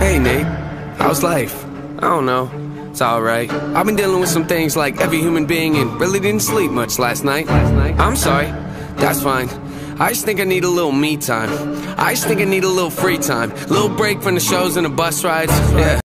Hey Nate, how's life? I don't know, it's alright. I've been dealing with some things like every human being and really didn't sleep much last night. I'm sorry, that's fine. I just think I need a little me time. I just think I need a little free time. Little break from the shows and the bus rides, yeah.